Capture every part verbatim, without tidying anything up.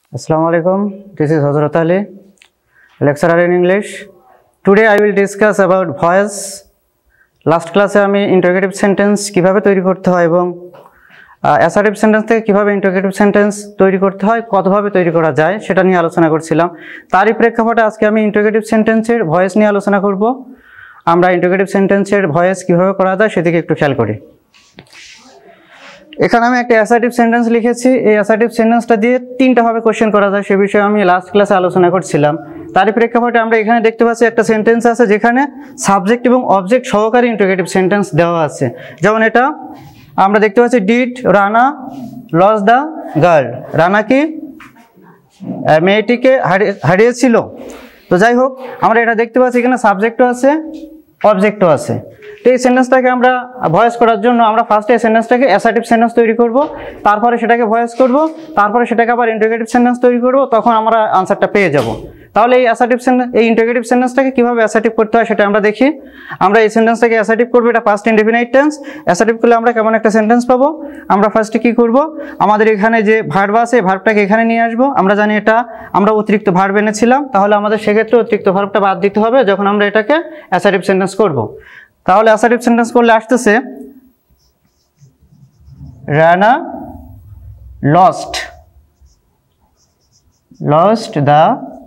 Assalamualaikum. This is Hazrat Ali, lecturer in English. Today I will discuss about voice. Last class এ আমি interrogative sentence কিভাবে তৈরি করতে হয় এবং assertive sentence থেকে কিভাবে interrogative sentence তৈরি করতে হয়, কতভাবে তৈরি করা যায় সেটা নিয়ে আলোচনা করছিলাম। তারই প্রেক্ষাপটে আজকে আমি interrogative sentence এর ভয়েস নিয়ে আলোচনা করব। আমরা interrogative sentence এর ভয়েস কিভাবে করা যায় সেদিকে একটু খেয়াল করি। এখানে আমি একটা অ্যাসার্টিভ সেন্টেন্স লিখেছি। এই অ্যাসার্টিভ সেন্টেন্সটা দিয়ে তিনটা ভাবে কোশ্চেন করা যায় সে বিষয়ে আমি লাস্ট ক্লাসে আলোচনা করছিলাম। তারই প্রেক্ষাপটে আমরা এখানে দেখতে পাচ্ছি একটা সেন্টেন্স আছে যেখানে সাবজেক্ট এবং অবজেক্ট সহকারে ইন্টিগ্রেটিভ সেন্টেন্স দেওয়া আছে। যেমন এটা আমরা দেখতে পাচ্ছি, did Rana lost the girl. Rana কি মেয়েটিকে হারিয়েছিল। তো যাই হোক, আমরা এটা দেখতে পাচ্ছি এখানে সাবজেক্টও আছে অবজেক্টও আছে। তো এই সেন্টেন্সটাকে আমরা ভয়েস করার জন্য আমরা ফার্স্টে এই সেন্টেন্সটাকে অ্যাসার্টিভ সেন্টেন্স তৈরি করব, তারপরে সেটাকে ভয়েস করব, তারপরে সেটাকে আবার ইন্টিগ্রেটিভ সেন্টেন্স তৈরি করব, তখন আমরা আনসারটা পেয়ে যাব। তাহলে এই অ্যাসার্টিভ সেন্টেন্স এই ইন্টিগ্রেটিভ সেন্টেন্সটাকে কীভাবে অ্যাসার্টিভ করতে হয় সেটা আমরা দেখি। আমরা এই সেন্টেন্সটাকে অ্যাসার্টিভ করবো, এটা পাস্ট ইনডেফিনাইট টেন্স। অ্যাসার্টিভ করলে আমরা কেমন একটা সেন্টেন্স পাবো? আমরা ফার্স্টে কী করব, আমাদের এখানে যে ভার্ব আছে ভার্বটাকে এখানে নিয়ে আসবো। আমরা জানি এটা আমরা অতিরিক্ত ভার্ব এনেছিলাম, তাহলে আমাদের সেক্ষেত্রে অতিরিক্ত ভার্বটা বাদ দিতে হবে যখন আমরা এটাকে অ্যাসার্টিভ সেন্টেন্স করব। তাহলে অ্যাসার্টিভ সেন্টেন্স করলে আসতেছে, Rana lost lost the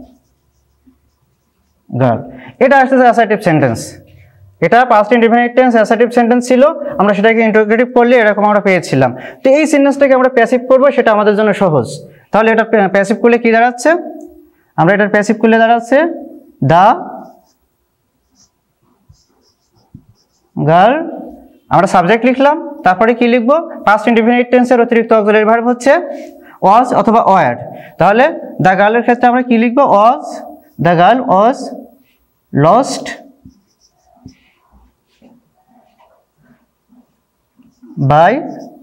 girl. এটা আসতেছে অ্যাসার্টিভ সেন্টেন্স। এটা past indefinite tense assertive sentence ছিল, আমরা সেটাকে ইন্টারোগেটিভ করলে এরকম আমরা পেয়েছিলাম। তো এই সেন্টেন্সটাকে আমরা প্যাসিভ করব, সেটা আমাদের জন্য সহজ। তাহলে এটা প্যাসিভ করলে কি দাঁড়াচ্ছে? আমরা এটার প্যাসিভ করলে দাঁড়াচ্ছে দ্য গার্ল। আমরা সাবজেক্ট লিখলাম, তারপরে কি লিখবো? পাস্ট ইনডেফিনিট টেন্সের অতিরিক্ত অক্সিলারি ভার্ব হচ্ছে ওয়াজ অথবা ওয়ার। তাহলে দ্য গার্লের ক্ষেত্রে আমরা কি লিখবো? Was the girl was lost by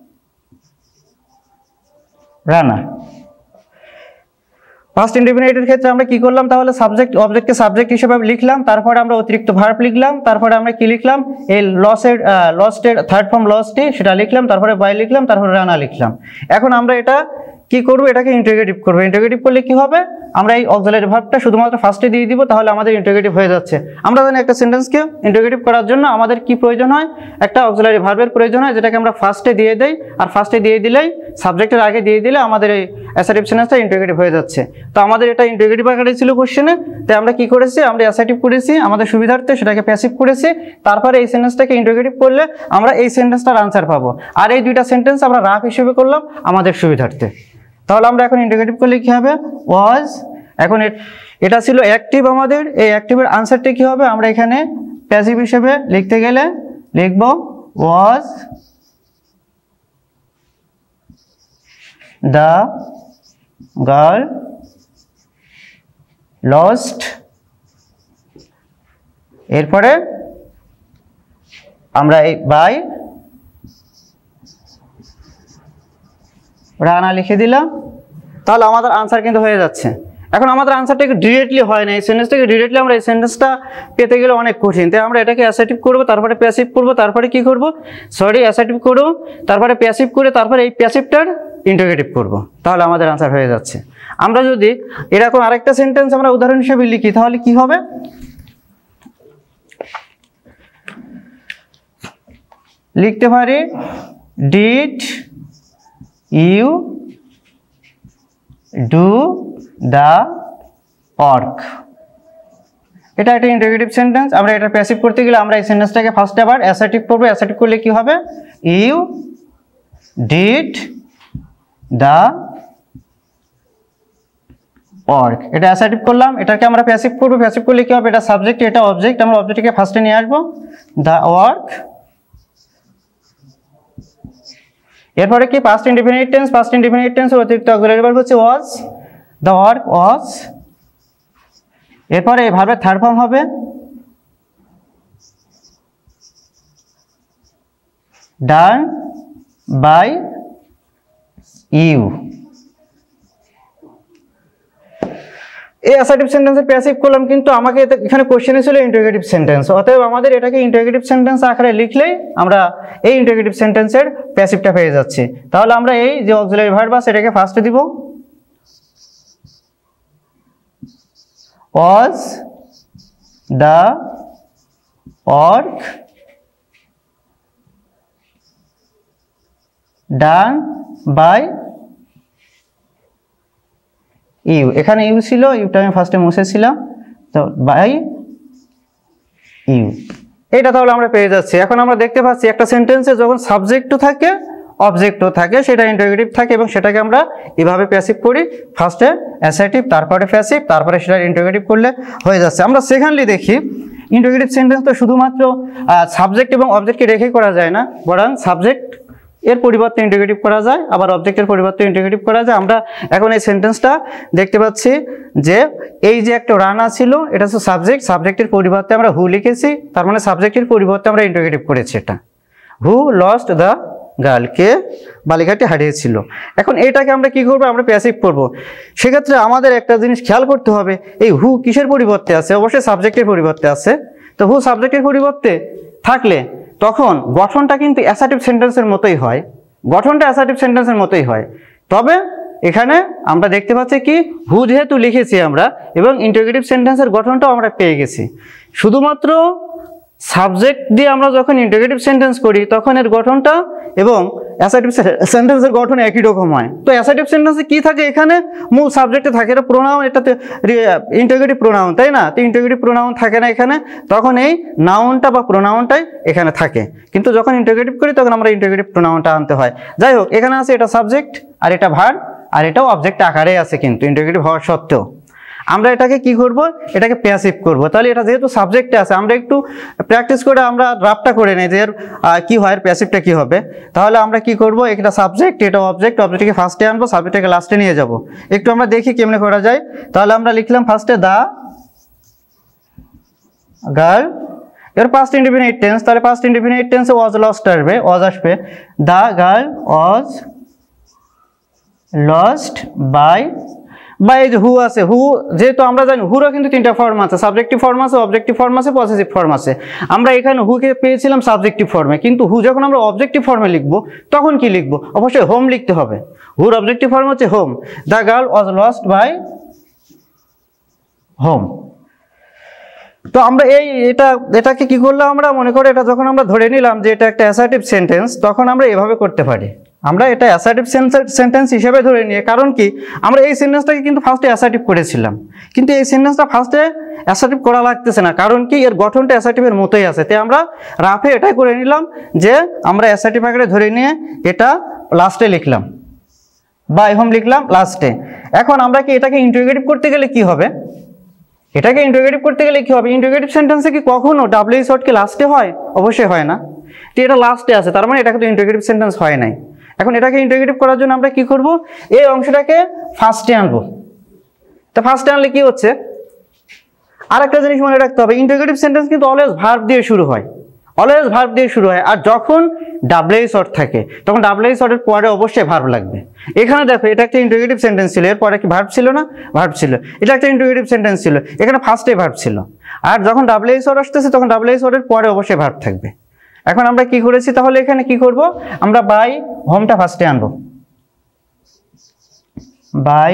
Rana. First ইনডেফিনিটের ক্ষেত্রে আমরা কি করলাম? তাহলে সাবজেক্ট অবজেক্টকে সাবজেক্ট হিসেবে লিখলাম, তারপরে আমরা অতিরিক্ত ভার্ব লিখলাম, তারপরে আমরা কি লিখলাম? এই লসের লস্টের থার্ড ফর্ম লসটি সেটা লিখলাম, তারপরে বাই লিখলাম, তারপরে রানা লিখলাম। এখন আমরা এটা কি করবো? এটাকে ইন্টিগ্রেটিভ করবো। ইন্টিগ্রেটিভ করলে কি হবে? আমরা এই অক্সিলারি ভার্বটা শুধুমাত্র ফার্স্টে দিয়ে দিব, তাহলে আমাদের ইন্টিগ্রেটিভ হয়ে যাচ্ছে। আমরা জানি একটা সেন্টেন্সকে ইন্টিগ্রেটিভ করার জন্য আমাদের কি প্রয়োজন হয়? একটা অক্সিলারি ভার্বের প্রয়োজন হয়, যেটাকে আমরা ফার্স্টে দিয়ে দেই। আর ফার্স্টে দিয়ে দিলেই সাবজেক্টের আগে দিয়ে দিলে আমাদের এই অ্যাসার্টিভ সেন্টেন্সটা ইন্টিগ্রেটিভ হয়ে যাচ্ছে। তো আমাদের এটা ইন্টিগ্রেটিভ আকারে ছিল কোশ্চেনে, তাই আমরা কি করেছি? আমরা অ্যাসার্টিভ করেছি আমাদের সুবিধার্থে, সেটাকে প্যাসিভ করেছি। তারপরে এই সেন্টেন্সটাকে ইন্টিগ্রেটিভ করলে আমরা এই সেন্টেন্সটার আনসার পাবো। আর এই দুইটা সেন্টেন্স আমরা রাফ হিসেবে করলাম আমাদের সুবিধার্থে। তাহলে আমরা এখন ইন্টিগ্রেটিভ করলে কি হবে? ওয়াজ। এখন এটা ছিল অ্যাক্টিভ আমাদের, এই অ্যাক্টিভের আনসারটা কি হবে? আমরা এখানে প্যাসিভ হিসেবে লিখতে গেলে লিখব ওয়াজ দ্য গার্ল লস্ট। এরপরে আমরা এই বাই রানা লিখে দিলাম। তাহলে আমাদের আনসার কিন্তু হয়ে যাচ্ছে। এখন আমাদের আনসারটা একটু ডিরেক্টলি হয় না, এই সেন্টেন্সটাকে ডিরেক্টলি আমরা এই সেন্টেন্সটা পেতে গেলে অনেক কঠিন। তাই আমরা এটাকে অ্যাসার্টিভ করবো, তারপরে প্যাসিভ করবো, তারপরে কি করব? সরি অ্যাসার্টিভ করবো, তারপরে প্যাসিভ করে তারপরে এই প্যাসিভটার ইন্টিগ্রেটিভ করব। তাহলে আমাদের আনসার হয়ে যাচ্ছে। আমরা যদি এরকম আরেকটা সেন্টেন্স আমরা উদাহরণ হিসেবে লিখি তাহলে কি হবে? লিখতে পারি did you do the work. এটা একটা ইন্টিগ্রেটিভ সেন্টেন্স। আমরা এটা প্যাসিভ করতে গেলে আমরা এই সেন্টেন্সটাকে ফার্স্টে আবার অ্যাসার্টিভ করবো। অ্যাসার্টিভ করলে কি হবে? You did the work. এটা অ্যাসার্টিভ করলাম, এটাকে আমরা প্যাসিভ করবো। প্যাসিভ করলে কি হবে? এটা সাবজেক্ট, এটা অবজেক্ট। আমরা অবজেক্টকে ফার্স্টে নিয়ে আসবো, দ্য ওয়ার্ক। এরপরে কি? Past indefinite tense. Past indefinite টেন্সের অতিরিক্ত অক্সিলারি ভার্ব হচ্ছে ওয়াজ, দ্য ওয়ার্ক ওয়াজ। এরপরে এই ভার্বের থার্ড ফর্ম হবে ডান বাই ইউ। এই অ্যাসার্টিভ সেন্টেন্সের প্যাসিভ করলাম, কিন্তু আমাকে এখানে কোশ্চেনে ছিল ইন্টিগ্রেটিভ সেন্টেন্স। অতএব আমাদের এটাকে ইন্টিগ্রেটিভ সেন্টেন্স আকারে লিখলেই আমরা এই ইন্টিগ্রেটিভ সেন্টেন্সের প্যাসিভটা পেয়ে যাচ্ছি। তাহলে আমরা এই যে অক্সিলারি ভার্ব আছে এটাকে ফার্স্টে দিব, was the work done by you, এখানে ইউ ছিল, ইউটা আমি ফার্স্টে মুছেছিলাম, তো বাই ইউ, এটা তাহলে আমরা পেয়ে যাচ্ছি। এখন আমরা দেখতে পাচ্ছি একটা সেন্টেন্সে যখন সাবজেক্টও থাকে অবজেক্টও থাকে, সেটা ইন্টারোগেটিভ থাকে এবং সেটাকে আমরা এভাবে প্যাসিভ করি, ফার্স্টে অ্যাসার্টিভ তারপরে প্যাসিভ তারপরে সেটা ইন্টারোগেটিভ করলে হয়ে যাচ্ছে। আমরা সেকেন্ডলি দেখি ইন্টারোগেটিভ সেন্টেন্স তো শুধুমাত্র সাবজেক্ট এবং অবজেক্টকে রেখে করা যায় না, বরং সাবজেক্ট এর পরিবর্তে ইন্টিগ্রেটিভ করা যায়, আবার অবজেক্টের পরিবর্তে ইন্টিগ্রেটিভ করা যায়। আমরা এখন এই সেন্টেন্সটা দেখতে পাচ্ছি যে এই যে একটা রানা ছিল, এটা হচ্ছে সাবজেক্ট, সাবজেক্টের পরিবর্তে আমরা হু লিখেছি, তার মানে সাবজেক্টের পরিবর্তে আমরা ইন্টিগ্রেটিভ করেছি। এটা হু লস্ট দ্য গার্ল, কে বালিকাটি হারিয়েছিল। এখন এটাকে আমরা কি করবো, আমরা প্যাসিভ করব। সেক্ষেত্রে আমাদের একটা জিনিস খেয়াল করতে হবে, এই হু কিসের পরিবর্তে আছে, অবশ্যই সাবজেক্টের পরিবর্তে আছে। তো হু সাবজেক্টের পরিবর্তে থাকলে তখন গঠনটা কিন্তু অ্যাসার্টিভ সেন্টেন্সের মতোই হয়, গঠনটা অ্যাসার্টিভ সেন্টেন্সের মতোই হয়। তবে এখানে আমরা দেখতে পাচ্ছি কি হু যেহেতু লিখেছি আমরা এবং ইন্টারোগেটিভ সেন্টেন্সের গঠনটাও আমরা পেয়ে গেছি। শুধুমাত্র সাবজেক্ট দিয়ে আমরা যখন ইন্টারোগেটিভ সেন্টেন্স করি তখন এর গঠনটা এবং অ্যাসার্টিভ সেন্টেন্সের গঠন একই রকম হয়। তো অ্যাসার্টিভ সেন্টেন্সে কি থাকে, এখানে মূল সাবজেক্টে থাকে, এটা প্রোনাউন, এটাতে ইন্টারোগেটিভ প্রোনাউন, তাই না? তো ইন্টারোগেটিভ প্রোনাউন থাকে না এখানে, তখন এই নাউনটা বা প্রোনাউনটাই এখানে থাকে। কিন্তু যখন ইন্টারোগেটিভ করি তখন আমরা ইন্টারোগেটিভ প্রোনাউনটা আনতে হয়। যাই হোক, এখানে আছে এটা সাবজেক্ট আর এটা ভার্ব আর এটাও অবজেক্ট আকারে আছে, কিন্তু ইন্টারোগেটিভ হওয়ার সত্ত্বেও আমরা এটাকে কি করব, এটাকে প্যাসিভ করব। তাহলে এটা যেহেতু সাবজেক্টে আছে, আমরা একটু প্র্যাকটিস করে আমরা ড্রাফটটা করে নেই যে এর কি হয়, এর প্যাসিভটা কি হবে। তাহলে আমরা কি করব, এটা সাবজেক্ট এটা অবজেক্ট, অবজেক্টকে ফার্স্টে আনবো, সাবজেক্টটাকে লাস্টে নিয়ে যাব। একটু আমরা দেখি কেমনে করা যায়। তাহলে আমরা লিখলাম ফার্স্টে দা গার্ল, এর পাস্ট ইনডিফিনিট টেন্স, তাহলে পাস্ট ইনডিফিনিট টেন্সে ওয়াজ লস্ট আসবে, ওয়াজ আসবে। The girl was lost by, বা এই যে হু আছে, হু যেহেতু আমরা জানি হুরও কিন্তু তিনটা ফর্ম আছে, সাবজেক্টিভ ফর্ম আছে, অবজেক্টিভ ফর্ম আছে, পসেসিভ ফর্ম আছে। আমরা এখানে হুকে পেয়েছিলাম সাবজেক্টিভ ফর্মে, কিন্তু হু যখন আমরা অবজেক্টিভ ফর্মে লিখবো তখন কি লিখবো, অবশ্যই হোম লিখতে হবে। হুর অবজেক্টিভ ফর্ম হচ্ছে whom. The girl was lost by whom. তো আমরা এই এটা এটাকে কি করলাম, আমরা মনে করে এটা যখন আমরা ধরে নিলাম যে এটা একটা অ্যাসার্টিভ সেন্টেন্স, তখন আমরা এভাবে করতে পারি, আমরা এটা অ্যাসার্টিভ সেন্টেন্স হিসেবে ধরে নিয়ে, কারণ কি আমরা এই সেন্টেন্সটাকে কিন্তু ফার্স্টে অ্যাসার্টিভ করেছিলাম, কিন্তু এই সেন্টেন্সটা ফার্স্টে অ্যাসার্টিভ করা লাগতেছে না, কারণ কি এর গঠনটা অ্যাসার্টিভের মতোই আছে। তাই আমরা রাফে এটাই করে নিলাম যে আমরা অ্যাসার্টিভ আকারে ধরে নিয়ে এটা লাস্টে লিখলাম, বাই হোম লিখলাম লাস্টে। এখন আমরা কি এটাকে ইন্টারোগেটিভ করতে গেলে কি হবে, এটাকে ইন্টারোগেটিভ করতে গেলে কি হবে, ইন্টারোগেটিভ সেন্টেন্সে কি কখনো ডাব্লিউ শর্ট কি লাস্টে হয়, অবশ্যই হয় না। তো এটা লাস্টে আছে, তার মানে এটাকে তো ইন্টারোগেটিভ সেন্টেন্স হয় নাই। এখন এটাকে ইন্টারোগেটিভ করার জন্য আমরা কি করব, এই অংশটাকে ফার্স্টে আনবো। তো ফার্স্টে আনলে কি হচ্ছে, আর একটা জিনিস মনে রাখতে হবে, ইন্টারোগেটিভ সেন্টেন্স কিন্তু অলওয়েজ ভার্ব দিয়ে শুরু হয়, অলওয়েজ ভার্ব দিয়ে শুরু হয়। আর যখন ডাব্লিউ শর্ট থাকে তখন ডাব্লিউ শর্টের পরে অবশ্যই ভার্ব লাগবে। এখানে দেখো এটা একটা ইন্টারোগেটিভ সেন্টেন্স ছিল, এর পরে কি ভার্ব ছিল না, ভার্ব ছিল। এটা একটা ইন্টারোগেটিভ সেন্টেন্স ছিল, এখানে ফার্স্টে ভার্ব ছিল। আর যখন ডাব্লিউ শর্ট আসতেছে তখন ডাব্লিউ শর্টের পরে অবশ্যই ভার্ব থাকবে। এখন আমরা কি করেছি, তাহলে এখানে কি করব, আমরা বাই হোমটা ফার্স্টে আনবো, বাই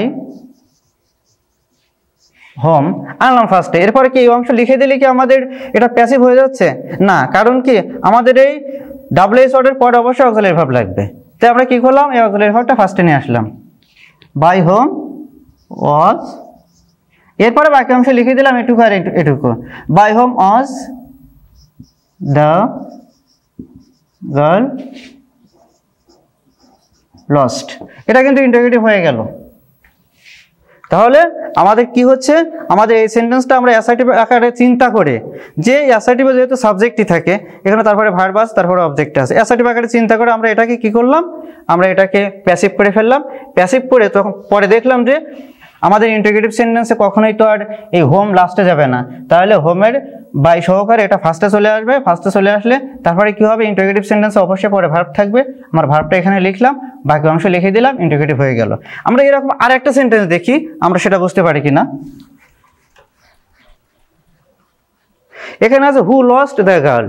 হোম আনলাম ফার্স্টে। এরপরে কি এই অংশ লিখে দিলে কি আমাদের এটা প্যাসিভ হয়ে যাচ্ছে না, কারণ কি আমাদের এই ডাব্লিউ শর্টের পরে অবশ্যই অক্সিলারি ভার্ব লাগবে। তাই আমরা কি করলাম, এই অক্সিলারি ভার্বটা ফার্স্টে নিয়ে আসলাম, বাই হোম ওয়াজ, এরপরে বাকি অংশ লিখে দিলাম এটুকু আর এটুকু, by whom was the girl lost. এটা কিন্তু ইন্টারোগেটিভ হয়ে গেল। তাহলে আমাদের কি হচ্ছে, আমাদের এই সেন্টেন্সটা আমরা অ্যাসার্টিভ আকারে চিন্তা করে, যে অ্যাসার্টিভে যেহেতু সাবজেক্টই থাকে এখানে, তারপরে ভার্ব আছে, তারপরে অবজেক্ট আছে, অ্যাসার্টিভ আকারে চিন্তা করে আমরা এটাকে কি করলাম, আমরা এটাকে প্যাসিভ করে ফেললাম। প্যাসিভ করে তখন পরে দেখলাম যে আমাদের ইন্টারোগেটিভ সেন্টেন্সে কখনোই তো আর এই হোম লাস্টে যাবে না, তাহলে হোমের বাই সহকারে এটা ফার্স্টে চলে আসবে। ফার্স্টে চলে আসলে তারপরে কি হবে, ইন্টারোগেটিভ সেন্টেন্সে অবশ্যই পরে ভার্ব থাকবে। আমার ভার্বটা এখানে লিখলাম, বাকি অংশ লিখে দিলাম, ইন্টারোগেটিভ হয়ে গেল। আমরা এরকম আর একটা সেন্টেন্স দেখি, আমরা সেটা বুঝতে পারি কিনা। এখানে আছে হু লস্ট দ্য গার্ল।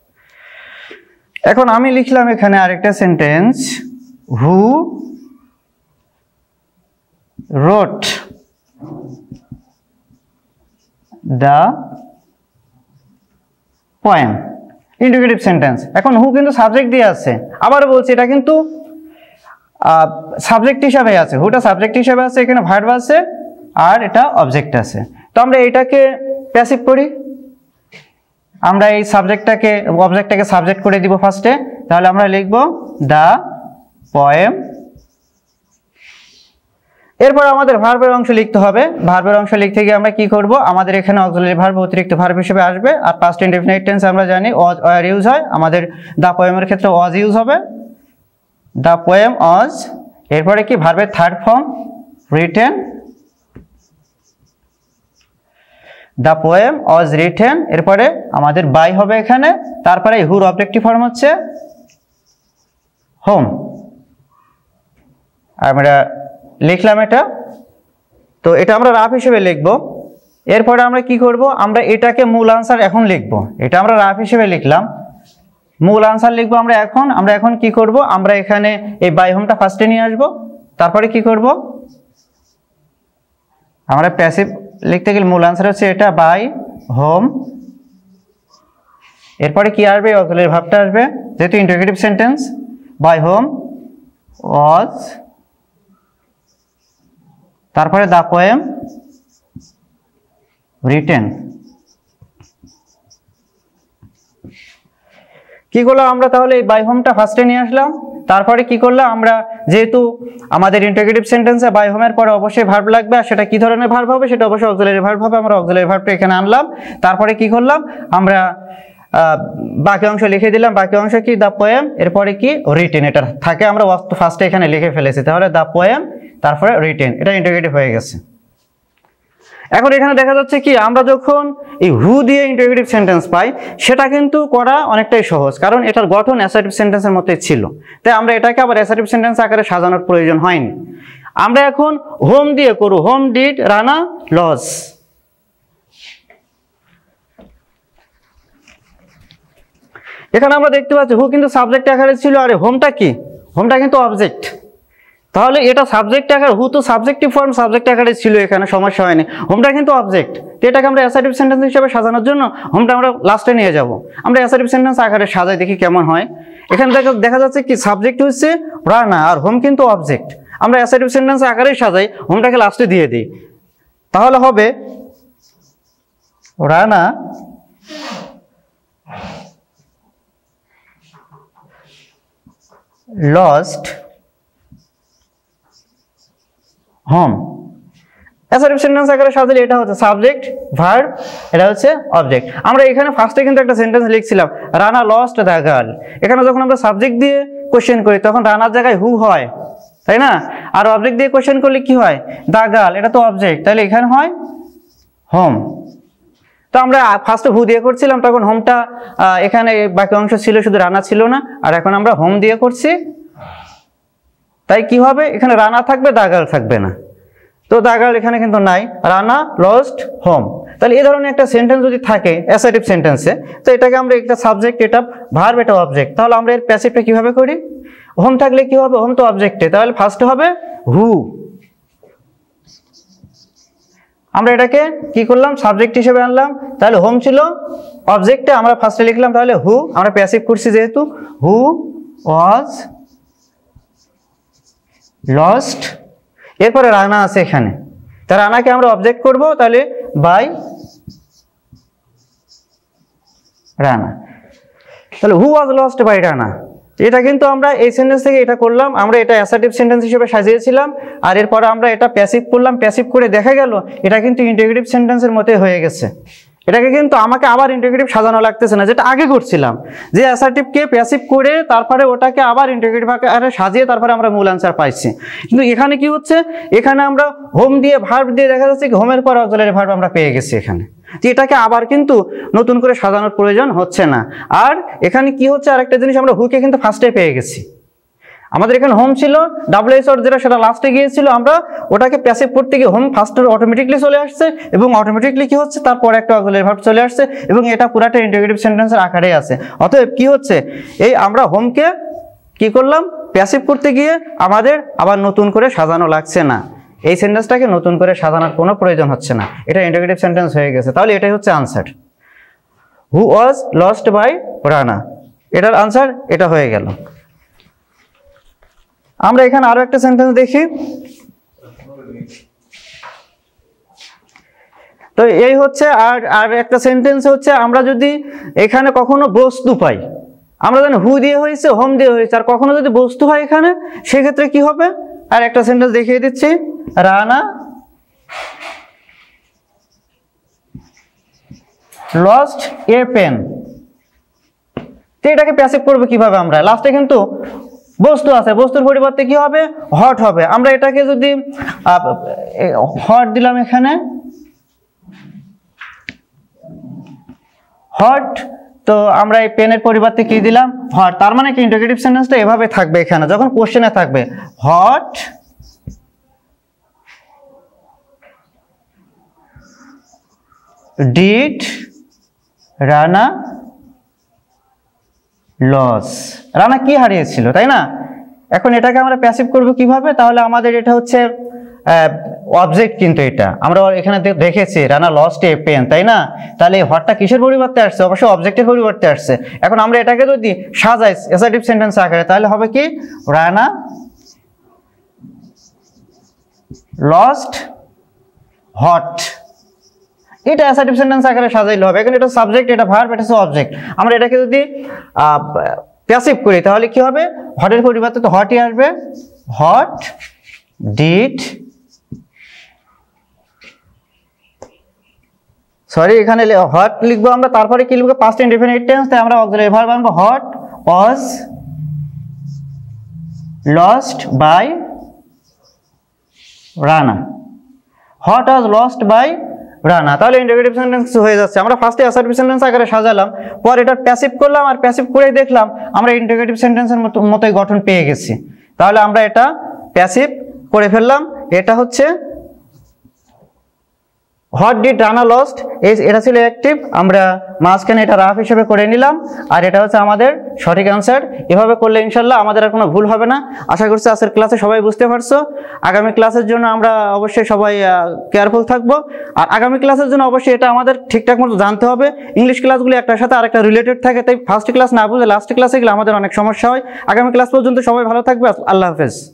এখন আমি লিখলাম এখানে আরেকটা sentence, who wrote the poem, integrative sentence. এখন হু কিন্তু সাবজেক্ট দিয়ে আছে, আবারও বলছি এটা কিন্তু সাবজেক্ট হিসাবে আছে, হুটা সাবজেক্ট হিসাবে আছে, এখানে ভার্ব আছে আর এটা অবজেক্ট আছে। তো আমরা এটাকে প্যাসিভ করি, আমরা এই সাবজেক্টটাকে অবজেক্টটাকে সাবজেক্ট করে দিব ফার্স্টে, তাহলে আমরা লিখব দ্য পোয়েম। এরপর আমাদের ভার্বের অংশ লিখতে হবে। ভার্বের অংশ লিখতে গিয়ে আমরা কি করব, আমাদের এখানে অক্সিলারি ভার্ব অতিরিক্ত ভার্ব হিসেবে আসবে, আর পাস্ট ইনডেফিনিট টেন্স আমরা জানি ওয়াজ ওয়ার ইউজ হয়, আমাদের দ্য পোয়েমের ক্ষেত্রে ওয়াজ ইউজ হবে, দ্য পোয়েম ওয়াজ। এরপরে কি ভার্বের third form written, the poem was written. এরপরে আমাদের বাই হবে এখানে, তারপরে হুর অবজেক্টিভ ফর্ম হচ্ছে হোম, আমরা লিখলাম এটা। তো এটা আমরা রাফ হিসেবে লিখব। এরপরে আমরা কি করব, আমরা এটাকে মূল আনসার এখন লিখব, এটা আমরা রাফ হিসেবে লিখলাম, মূল আনসার লিখবো আমরা এখন। আমরা এখন কি করব, আমরা এখানে এই বাই হোমটা ফার্স্টে নিয়ে আসব, তারপরে কি করব, আমরা প্যাসিভ লিখতে গেলে মূল আনসার হচ্ছে এটা বাই হোম। এরপরে কি আসবে, অক্সিলারি ভার্বটা আসবে, যেহেতু integrative sentence, by whom was, তারপরে দ্য পোয়েম রিটেন। কি করলাম আমরা, তাহলে এই বাই হোমটা ফার্স্টে নিয়ে আসলাম, তারপরে কি করলাম আমরা, যেহেতু আমাদের ইন্টিগ্রেটিভ সেন্টেন্সে বাই হোমের পরে অবশ্যই ভার্ব লাগবে, আর সেটা কি ধরনের ভার্ব হবে, সেটা অবশ্যই অক্সিলারি ভার্ব হবে, আমরা অক্সিলারি ভার্বটা এখানে আনলাম। তারপরে কি করলাম আমরা বাকি অংশ লিখে দিলাম, বাকি অংশ কি দ্য পোয়েম, এরপরে কি রিটেন, এটা থাকে আমরা ফার্স্টে এখানে লিখে ফেলেছি, তাহলে দ্য পোয়েম তারপরে রিটেন, এটা ইন্টিগ্রেটিভ হয়ে গেছে। এখন এখানে দেখা যাচ্ছে কি, আমরা যখন এই হু দিয়ে ইন্টিগ্রেটিভ সেন্টেন্স পাই, সেটা কিন্তু করা অনেকটাই সহজ, কারণ এটার গঠন অ্যাসার্টিভ সেন্টেন্সের মতোই ছিল, তাই আমরা এটাকে আবার অ্যাসার্টিভ সেন্টেন্স আকারে সাজানোর প্রয়োজন হয়নি। আমরা এখন হোম দিয়ে করব, হোম ডিড রানা লজ। এখানে আমরা দেখতে পাচ্ছি হু কিন্তু সাবজেক্ট আকারে ছিল, আর হোমটা কি, হোমটা কিন্তু অবজেক্ট, তাহলে এটা সাবজেক্ট আকার, হু তো সাবজেক্টিভ ফর্ম সাবজেক্ট আকারে ছিল, এখানে সমস্যা হয়নি, হোমটা কিন্তু অবজেক্ট। তো এটাকে আমরা অ্যাসার্টিভ সেন্টেন্স হিসেবে সাজানোর জন্য হোমটা আমরা লাস্টে নিয়ে যাব। আমরা অ্যাসার্টিভ সেন্টেন্স আকারে সাজাই, দেখি কেমন হয়। এখানে দেখা দেখা যাচ্ছে কি সাবজেক্ট হচ্ছে রানা আর হোম কিন্তু অবজেক্ট, আমরা অ্যাসার্টিভ সেন্টেন্স আকারেই সাজাই, হোমটাকে লাস্টে দিয়ে দিই, তাহলে হবে Rana lost whom. Assertive sentence আকারে সাজালে এটা হচ্ছে সাবজেক্ট ভার্ব, এটা হচ্ছে অবজেক্ট। আমরা এখানে ফার্স্টে কিন্তু একটা সেন্টেন্স লিখছিলাম রানা লস্ট দ্য গার্ল, এখানে যখন আমরা সাবজেক্ট দিয়ে কোশ্চেন করি তখন রানার জায়গায় হু হয়, তাই না, আর অবজেক্ট দিয়ে কোশ্চেন করলে কি হয়, দ্য গার্ল, এটা তো অবজেক্ট, তাহলে এখানে হয় হোম। তো আমরা ফার্স্টে হু দিয়ে করছিলাম, তখন হোমটা এখানে বাকি অংশ ছিল, শুধু রানা ছিল না, আর এখন আমরা হোম দিয়ে করছি, তাই কি হবে, এখানে রানা থাকবে, দ্য গার্ল থাকবে না। তো দ্য গার্ল এখানে কিন্তু নাই, রানা লস্ট হোম। তাহলে এই ধরনের একটা সেন্টেন্স যদি থাকে অ্যাসার্টিভ সেন্টেন্সে, তো এটাকে আমরা একটা সাবজেক্ট, এটা ভার্ব, এটা অবজেক্ট, তাহলে আমরা এর প্যাসিভটা কিভাবে করি, হোম থাকলে কি হবে, হোম তো অবজেক্টে, তাহলে ফার্স্টে হবে হু। আমরা এটাকে কি করলাম, সাবজেক্ট হিসেবে আনলাম, তাহলে হোম ছিল অবজেক্টে, আমরা ফার্স্টে লিখলাম তাহলে হু, আমরা প্যাসিভ করছি যেহেতু, হু ওয়াজ লস্ট। এরপরে রানা আছে এখানে, তা রানাকে আমরা অবজেক্ট করব, তাহলে বাই রানা, তাহলে who was lost by Rana. এটা কিন্তু আমরা এই সেন্টেন্স থেকে এটা করলাম, আমরা এটা অ্যাসার্টিভ সেন্টেন্স হিসেবে সাজিয়েছিলাম, আর এরপরে আমরা এটা প্যাসিভ করলাম, প্যাসিভ করে দেখা গেল এটা কিন্তু ইন্টিগ্রেটিভ সেন্টেন্সের মতোই হয়ে গেছে। এটাকে কিন্তু আমাকে আবার ইন্টিগ্রেটিভ সাজানো লাগতেছে না, যেটা আগে করছিলাম, যে অ্যাসার্টিভকে প্যাসিভ করে তারপরে ওটাকে আবার ইন্টিগ্রেটিভ আকারে সাজিয়ে তারপরে আমরা মূল আনসার পাইছি। কিন্তু এখানে কি হচ্ছে, এখানে আমরা হোম দিয়ে ভার্ব দিয়ে দেখা যাচ্ছে কি হোমের পর অক্সিলারি ভার্ব আমরা পেয়ে গেছি এখানে, তো এটাকে আবার কিন্তু নতুন করে সাজানোর প্রয়োজন হচ্ছে না। আর এখানে কি হচ্ছে, আরেকটা জিনিস, আমরা হুকে কিন্তু ফার্স্টে পেয়ে গেছি, আমাদের এখানে হোম ছিল, ডাব্লিউএইচ ওর যেটা সেটা লাস্টে গিয়েছিল, আমরা ওটাকে প্যাসিভ করতে গিয়ে হোম ফার্স্টে অটোমেটিকলি চলে আসছে, এবং অটোমেটিকলি কি হচ্ছে, তারপর একটা অক্সিলারি ভার্ব চলে আসছে, এবং এটা পুরাটা ইন্টিগ্রেটিভ সেন্টেন্সের আকারে আছে। অতএব কি হচ্ছে, এই আমরা হোমকে কি করলাম, প্যাসিভ করতে গিয়ে আমাদের আবার নতুন করে সাজানো লাগছে না, এই সেন্টেন্সটাকে নতুন করে সাজানোর কোনো প্রয়োজন হচ্ছে না, এটা ইন্টারোগেটিভ সেন্টেন্স হয়ে গেছে। তাহলে এটাই হচ্ছে answer, who was lost by Rana, এটার আনসার এটা হয়ে গেল। আমরা এখানে আরো একটা সেন্টেন্স দেখি। তো এই হচ্ছে আর আর একটা সেন্টেন্স হচ্ছে, আমরা যদি এখানে কখনো বস্তু পাই, আমরা জানি হু দিয়ে হয়েছে, হোম দিয়ে হয়েছে, আর কখনো যদি বস্তু হয় এখানে, সেক্ষেত্রে কি হবে? আর একটা সেন্টেন্স দেখিয়ে দিচ্ছি, রানা লস্ট এ পেন। তো এটাকে প্যাসিভ করবো কিভাবে আমরা? লাস্টে কিন্তু বস্তু আছে, বস্তুর পরিবর্তে কি হবে? হট হবে। আমরা এটাকে যদি হট দিলাম এখানে, হট, তো আমরা এই পেনের পরিবর্তে কি দিলাম? হট। তার মানে কি ইন্টারোগেটিভ সেন্টেন্সটা এভাবে থাকবে এখানে, যখন কোশ্চেনে থাকবে what did Rana lose, Rana কি হারিয়েছিল, তাই না? এখন এটাকে আমরা প্যাসিভ করব কিভাবে? তাহলে আমাদের এটা হচ্ছে অবজেক্ট, কিন্তু এটা আমরা এখানে দেখেছি রানা লস্ট এ পেন, তাই না? তাহলে এই হটটা কিসের পরিবর্তে আসছে? অবশ্যই অবজেক্টের পরিবর্তে আসছে। এখন আমরা এটাকে যদি সাজাই অ্যাসার্টিভ সেন্টেন্স আকারে, তাহলে হবে কি? রানা লস্ট হট, এটা অ্যাসার্টিভ সেন্টেন্স আকারে সাজাইলে হবে। এখন এটা সাবজেক্ট, এটা ভার্ব, এটা হচ্ছে অবজেক্ট। আমরা এটাকে যদি প্যাসিভ করি তাহলে কি হবে? হটের পরিবর্তে তো হটই আসবে, হট ডিড, সরি এখানে হট লিখবো আমরা, তারপরে কি লিখবো? পাস্ট ইনডেফিনিট টেন্স, তাই আমরা অক্সিলারি ভার্ব আনবো, what was lost by Rana, what was lost by Rana. তাহলে ইন্টারোগেটিভ সেন্টেন্স হয়ে যাচ্ছে। আমরা ফার্স্টে অ্যাসার্টিভ সেন্টেন্স আকারে সাজালাম, পর এটা প্যাসিভ করলাম, আর প্যাসিভ করে দেখলাম আমরা ইন্টারোগেটিভ সেন্টেন্সের মতো মতোই গঠন পেয়ে গেছি। তাহলে আমরা এটা প্যাসিভ করে ফেললাম। এটা হচ্ছে হোয়াট ডিড রানা লস্ট, এটা ছিল অ্যাক্টিভ, আমরা মাঝখানে এটা রাফ হিসেবে করে নিলাম, আর এটা হচ্ছে আমাদের সঠিক অ্যান্সার। এভাবে করলে ইনশাল্লাহ আমাদের আর কোনো ভুল হবে না। আশা করছি আজকের ক্লাসে সবাই বুঝতে পারছো। আগামী ক্লাসের জন্য আমরা অবশ্যই সবাই কেয়ারফুল থাকবো, আর আগামী ক্লাসের জন্য অবশ্যই এটা আমাদের ঠিকঠাক মতো জানতে হবে। ইংলিশ ক্লাসগুলি একটার সাথে আরেকটা রিলেটেড থাকে, তাই ফার্স্ট ক্লাস না বুঝে লাস্ট ক্লাসে গেলে আমাদের অনেক সমস্যা হয়। আগামী ক্লাস পর্যন্ত সবাই ভালো থাকবে। আল্লাহ হাফেজ।